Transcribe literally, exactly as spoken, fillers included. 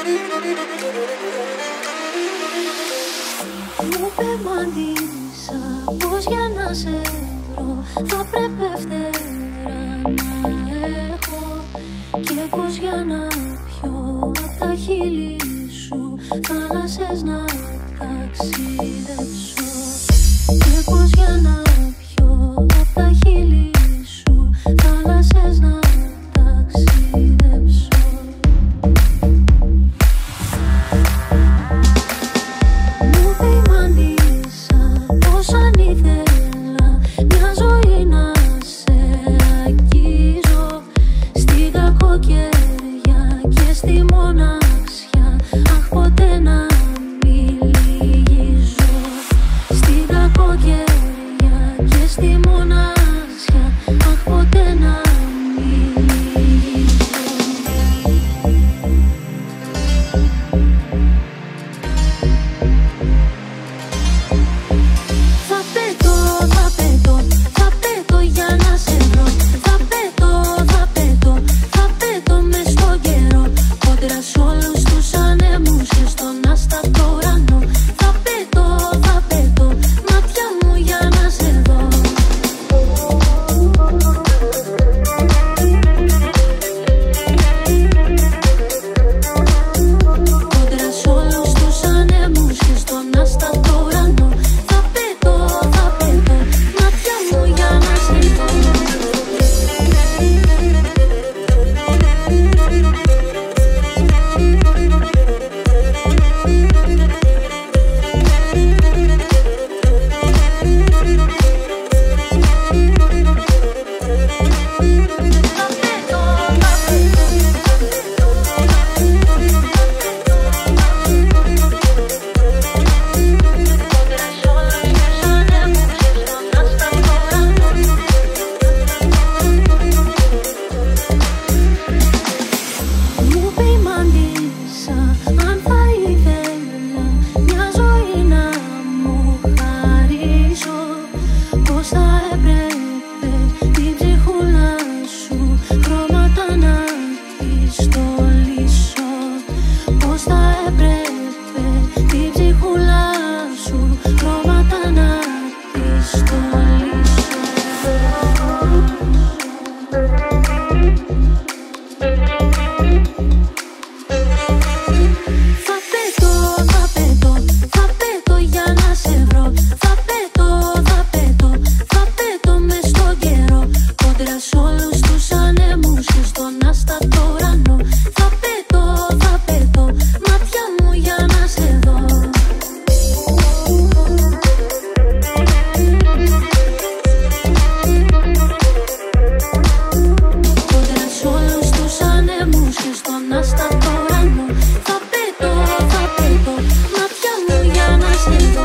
Μου πεμάντησα πως για να σε βρω θα πρέπει φτερά να έχω, και πως για να πιω απ' τα χείλη σου θάλασσες να ταξιδέψω, και πως για να πιω απ' τα χείλη σου θάλασσες να ταξιδέψω. Μου πειμάντησα πως αν ήθελα μια ζωή να σε αγγίζω, στην κακοκαιρία και στη μοναξιά, αχ ποτέ να μην λυγίζω. Στην κακοκαιρία και στη μοναξιά, αχ ποτέ να μην λυγίζω. Θα πέτω, θα πέτω, θα πέτω για να σε βρω. Θα πέτω, θα πέτω, θα πέτω μες στον καιρό, κόντρα σ' όλους τους ανέμους και στον άστατο ουρανό. Θα πέτω, θα πέτω, μάτια μου για να σε δω. Κόντρα σ' όλους τους ανέμους και στον άστατο ουρανό. Θα πέτω, θα πέτω, μάτια μου για να σε δω. Μου πειμάντησα αν θα ήθελα μια ζωή να μου χαρίσω, πως θα έπρεπε την ψυχούλα σου χρώματα να τη στολίσω, πως θα έπρεπε την ψυχούλα σου χρώματα να τη στολίσω. Θα πέτω, θα πέτω, θα πέτω για να σε βρω. Θα πέτω, θα πέτω, θα πέτω μες στον καιρό, κόντρα σ' όλους τους ανέμους και στον άστατο ουρανό. Θα πέτω, θα πέτω, μάτια μου για να σε δω. Κόντρα σ' όλους τους ανέμους και στον άστατο ουρανό. Θα πέτω, θα πέτω, μάτια μου για να σε δω.